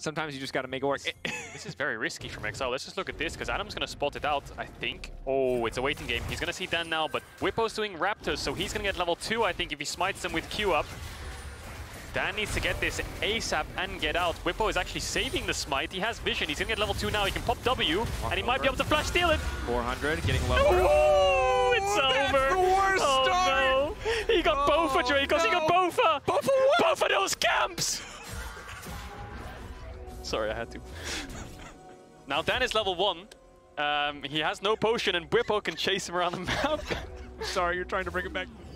Sometimes you just got to make it work. This is very risky from Exile. Let's just look at this, because Adam's going to spot it out, I think. Oh, it's a waiting game. He's going to see Dan now, but Whippo's doing Raptors, so he's going to get level 2, I think, if he smites them with Q up. Dan needs to get this ASAP and get out. Whippo is actually saving the smite. He has vision. He's going to get level 2 now. He can pop W, and he might be able to flash steal it. 400, getting low. Oh, it's That's over. the worst start. No. He got Bofa, Dracos. He got Bofa. Bofa what? Bofa those camps. Sorry, I had to. Now Dan is level 1. He has no potion, and Whippo can chase him around the map. Sorry, you're trying to bring it back.